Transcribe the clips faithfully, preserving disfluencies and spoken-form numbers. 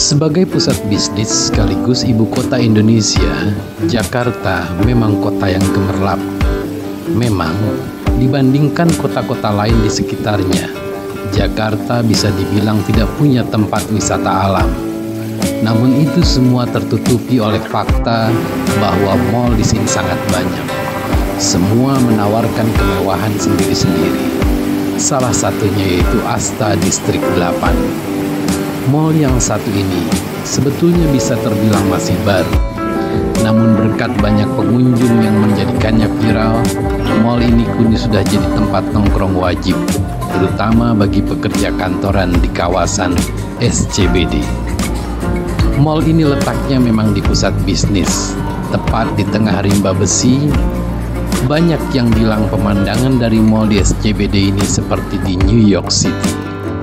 Sebagai pusat bisnis sekaligus ibu kota Indonesia, Jakarta memang kota yang gemerlap. Memang, dibandingkan kota-kota lain di sekitarnya, Jakarta bisa dibilang tidak punya tempat wisata alam. Namun itu semua tertutupi oleh fakta bahwa mal di sini sangat banyak. Semua menawarkan kemewahan sendiri-sendiri. Salah satunya yaitu Asta Distrik delapan. Mal yang satu ini sebetulnya bisa terbilang masih baru. Namun berkat banyak pengunjung yang menjadikannya viral, mal ini kini sudah jadi tempat nongkrong wajib, terutama bagi pekerja kantoran di kawasan S C B D. Mal ini letaknya memang di pusat bisnis, tepat di tengah rimba besi. Banyak yang bilang pemandangan dari mal di S C B D ini seperti di New York City.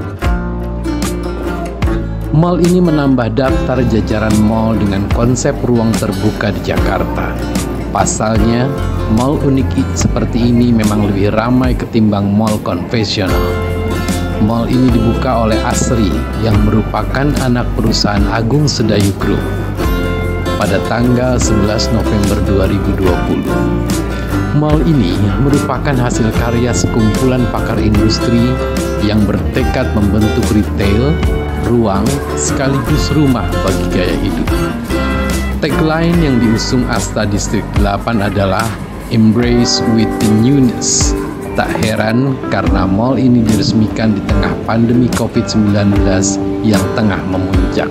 Mal ini menambah daftar jajaran mal dengan konsep ruang terbuka di Jakarta. Pasalnya, mal unik seperti ini memang lebih ramai ketimbang mal konvensional. Mal ini dibuka oleh Asri yang merupakan anak perusahaan Agung Sedayu Group pada tanggal sebelas November dua ribu dua puluh. Mal ini merupakan hasil karya sekumpulan pakar industri yang bertekad membentuk retail, ruang, sekaligus rumah bagi gaya hidup. Tagline yang diusung Asta Distrik delapan adalah Embrace with the Newness. Tak heran karena mal ini diresmikan di tengah pandemi covid sembilan belas yang tengah memuncak.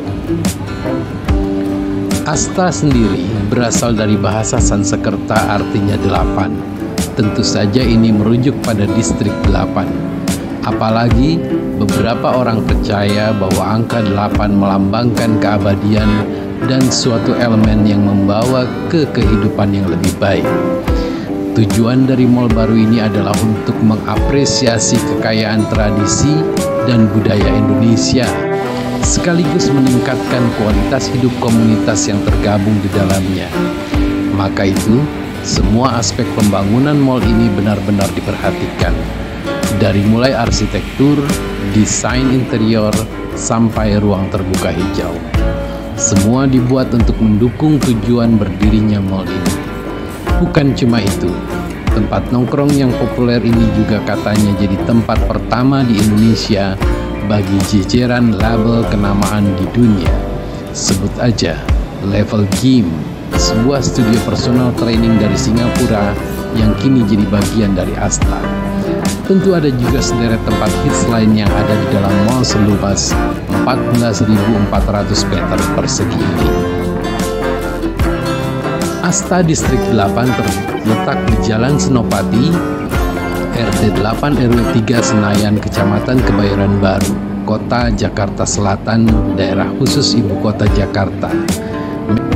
Asta sendiri berasal dari bahasa Sanskerta artinya delapan. Tentu saja ini merujuk pada distrik delapan. Apalagi beberapa orang percaya bahwa angka delapan melambangkan keabadian dan suatu elemen yang membawa ke kehidupan yang lebih baik. Tujuan dari mal baru ini adalah untuk mengapresiasi kekayaan tradisi dan budaya Indonesia, sekaligus meningkatkan kualitas hidup komunitas yang tergabung di dalamnya. Maka itu, semua aspek pembangunan mal ini benar-benar diperhatikan. Dari mulai arsitektur, desain interior, sampai ruang terbuka hijau. Semua dibuat untuk mendukung tujuan berdirinya mal ini. Bukan cuma itu, tempat nongkrong yang populer ini juga katanya jadi tempat pertama di Indonesia bagi jajaran label kenamaan di dunia. Sebut aja Level Gym, sebuah studio personal training dari Singapura yang kini jadi bagian dari Asta. Tentu ada juga sederet tempat hits lain yang ada di dalam mal seluas empat belas ribu empat ratus meter persegi ini. Asta Distrik delapan terletak di Jalan Senopati, R T delapan R W tiga Senayan, Kecamatan Kebayoran Baru, Kota Jakarta Selatan, daerah khusus Ibu Kota Jakarta.